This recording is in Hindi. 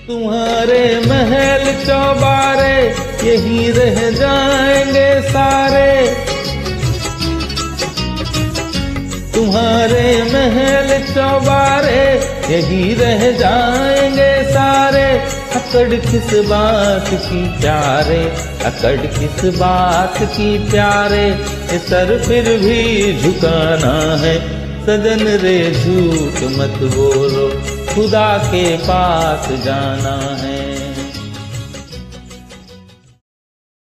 तुम्हारे महल चौबारे यही रह जाएंगे सारे, तुम्हारे महल चौबारे यही रह जाएंगे सारे। अकड़ किस बात की प्यारे, अकड़ किस बात की प्यारे, ये सर फिर भी झुकाना है। सजन रे झूठ मत बोलो, खुदा के पास जाना है।